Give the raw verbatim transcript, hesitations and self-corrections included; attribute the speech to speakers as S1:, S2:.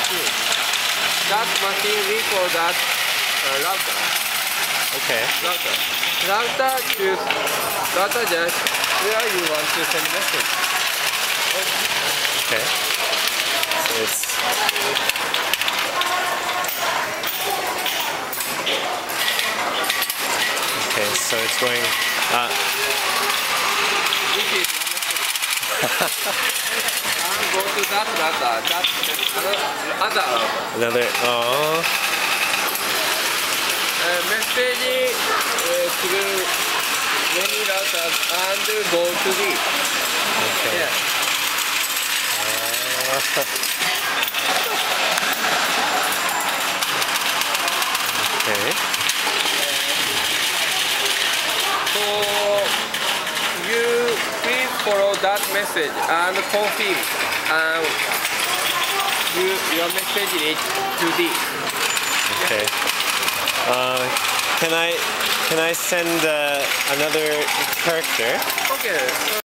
S1: machine. That machine we call that uh, router.
S2: Okay.
S1: Router. Router choose router just where you want to send message.
S2: Okay. So it's okay. So it's going. Uh,
S1: This is one message. And go to that router. That another other router.
S2: another. Oh.
S1: Uh, message uh, through many routers and go to this.
S2: Okay.
S1: Yeah.
S2: Uh, okay.
S1: So you please follow that message and confirm and you, your message reach to this.
S2: Okay. Uh, can I can I send uh, another character?
S1: Okay.